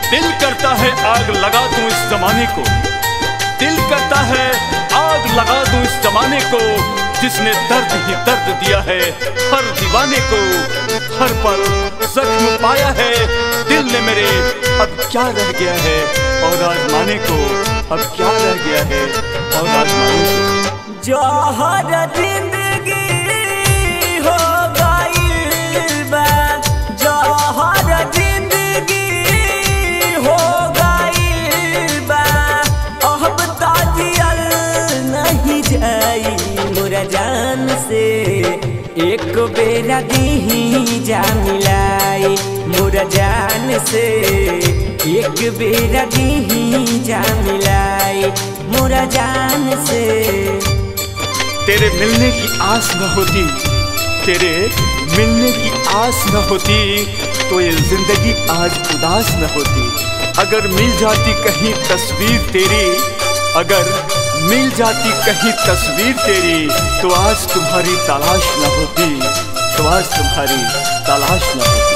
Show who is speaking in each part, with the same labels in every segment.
Speaker 1: दिल करता है आग लगा दूं इस जमाने को, दिल करता है आग लगा दूं इस जमाने को, जिसने दर्द ही दर्द दिया है हर दीवाने को, हर पल जख्म पाया है दिल ने मेरे। अब क्या रह गया है और आजमाने को, अब क्या रह गया है और आजमाने को।
Speaker 2: जौहर जिंदगी हो गई बा, जौहर जिंदगी हो गई बा, अब तो जियल नहीं जाई मोरा जान से, एक बेरा दी जा मिलाई मोरा जान से, एक बेरा दी जा मिलाई मोरा जान से।
Speaker 1: तेरे मिलने की आस न होती, तेरे मिलने की आस न होती, तो ये जिंदगी आज उदास न होती। अगर मिल जाती कहीं तस्वीर तेरी, अगर मिल जाती कहीं तस्वीर तेरी, तो आज तुम्हारी तलाश न होती, तो आज तुम्हारी तलाश न होती।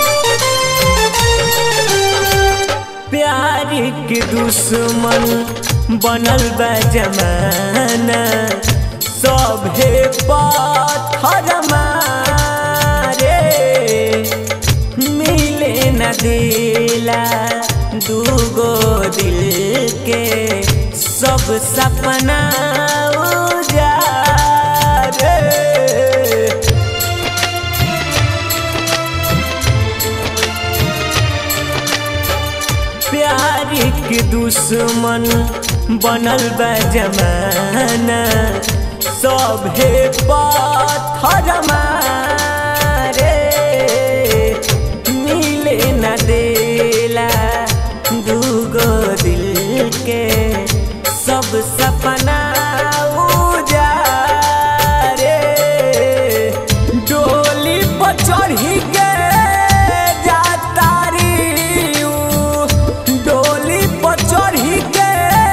Speaker 2: प्यार के दुश्मन बनल बा जमाना, सभे पत्थर मारे, मिले न दिला दूगो दिल के, सब सपना उजारे। प्यार के दुश्मन बनल बा जमाना, सभे पत्थर मारे, मिले न देला दूगो दिल के, सब सपना उजारे। डोली पर चढ़ी के जातारी, डोली पर चढ़ी के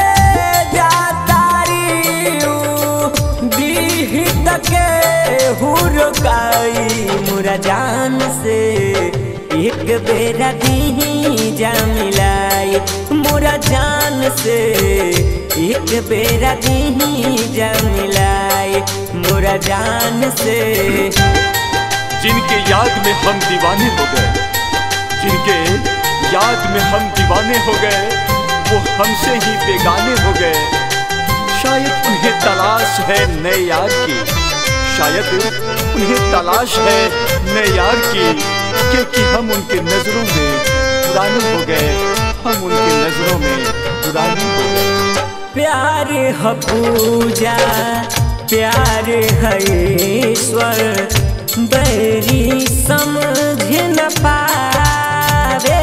Speaker 2: के हुरकाई मोरा जान से, एक बेरा दी जा मिलाई मोरा जान से, एक बेरा दी जा मिलाई मोरा जान से।
Speaker 1: जिनके याद में हम दीवाने हो गए, जिनके याद में हम दीवाने हो गए, वो हमसे ही बेगाने हो गए। शायद उन्हें तलाश है नए यार की, शायद उन्हें तलाश है नए यार की, क्योंकि हम उनके नजरों में पुराने हो गए, हम उनके नजरों में पुराने हो गए।
Speaker 2: प्यार है पूजा, प्यार है ईश्वर, बैरी समझ न पावे,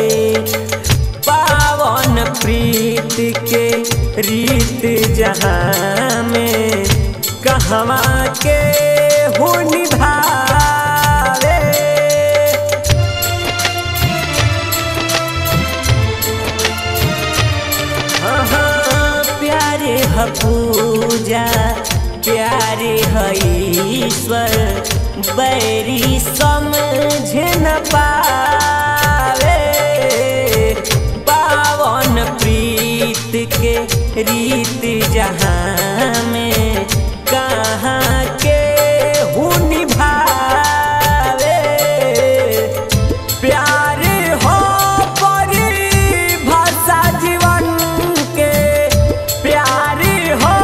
Speaker 2: पावन प्रीत के रीत जहाँ में कहवा के हो निभावे। प्यारे है पूजा, प्यारे है ईश्वर, बैरी समझ न पावे, पावन प्रीत के रीत जहाँ में कहाँ के हूँ निभावे। प्यार हो परिभाषा जीवन के, प्यार हो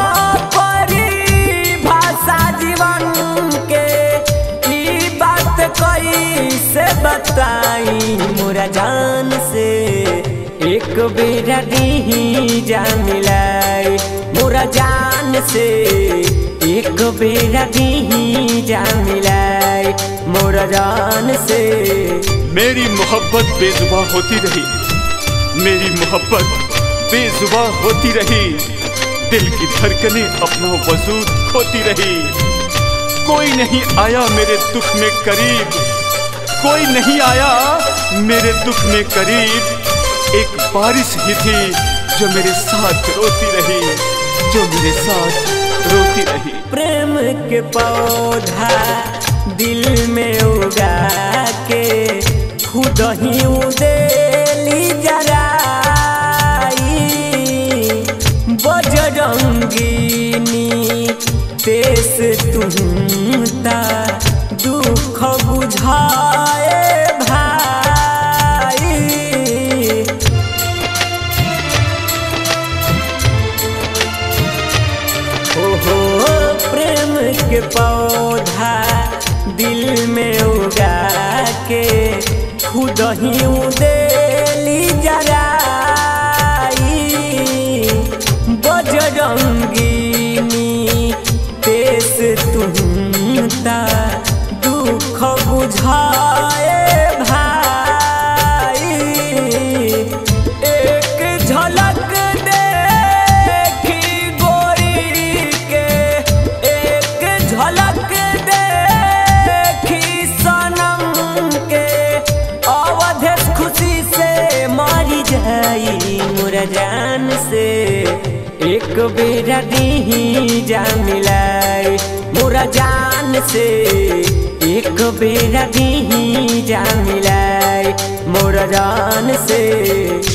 Speaker 2: परिभाषा जीवन के, ई बात कैसे बताई मोरा जान से, एक बेरा दी जा मिलाई मोरा जान से, एक बेरा दी जा मिलाई मोरा जान से।
Speaker 1: मेरी मोहब्बत बेजुबां होती रही, मेरी मोहब्बत बेजुबां होती रही, दिल की धड़कनें अपना वजूद खोती रही। कोई नहीं आया मेरे दुख में करीब, कोई नहीं आया मेरे दुख में करीब, एक बारिश ही थी जो मेरे साथ रोती रही, जो मेरे साथ रोती रही।
Speaker 2: प्रेम के पौधा दिल में उगा के खुद ही उदेली जरा देश तुमता दुख बुझाए भाई। ओहो प्रेम के पौधा दिल में उगा के खुद ही उदेली जराई। बजरंगीनी देश तुमता दुख बुझाए भाई। एक झलक देखी गोरी के, एक झलक देखी सनम के, अवधेश खुशी से मरी जाई मोरा जान से। एक बेरा दी जान मिलाई मोरा जान से, एक बेरा दी जान मिलाई मोरा जान से।